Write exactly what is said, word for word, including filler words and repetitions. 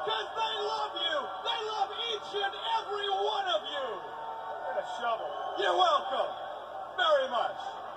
Because they love you. They love each and every one of you. Get a shovel. You're welcome. Very much.